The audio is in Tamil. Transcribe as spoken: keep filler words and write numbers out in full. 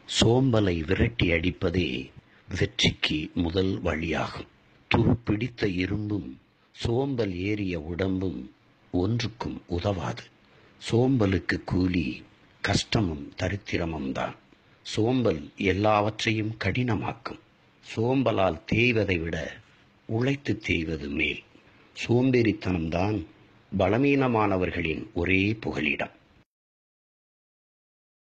சோம்பலை விரட்டி அடிப்பதே வெற்றிக்கு முதல் வழியாகும். துருப்பிடித்த இரும்பும் சோம்பல் ஏறிய உடம்பும் ஒன்றுக்கும் உதவாது. சோம்பலுக்கு கூலி கஷ்டமும் தரித்திரமும் தான். சோம்பல் எல்லாவற்றையும் கடினமாக்கும். சோம்பலால் தேய்வதை விட உழைத்து தேய்வது மேல். சோம்பேறித்தனம்தான் பலவீனமானவர்களின் ஒரே புகலிடம்.